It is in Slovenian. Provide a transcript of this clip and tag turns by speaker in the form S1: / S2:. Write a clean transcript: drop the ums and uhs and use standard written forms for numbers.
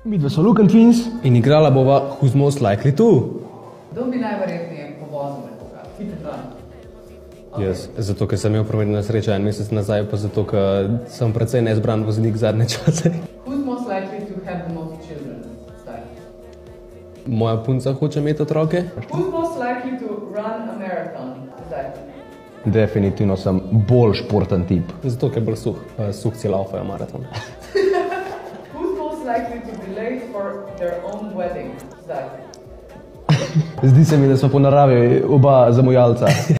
S1: Midva so Luken Twins.
S2: In igrala bova Who's Most Likely To.
S3: Kdo bi najverjetneje povozil nekoga? Hit and run. Okay.
S2: Jaz, zato ker sem imel prometno nesrečo en mesec nazaj, pa zato ker sem precej nezbran voznik zadnje čase.
S3: Who's most likely to have the most children? Zdaj.
S2: Moja punca hoče imeti otroke.
S3: Who's most likely to run a marathon? Zdaj.
S1: Definitivno sem bolj športen tip.
S2: Zato ker bolj suhci laufajo maraton.
S3: Who's most likely to be late for their own wedding? Zdaj.
S1: Zdi se mi, da smo po naravi oba zamujalca.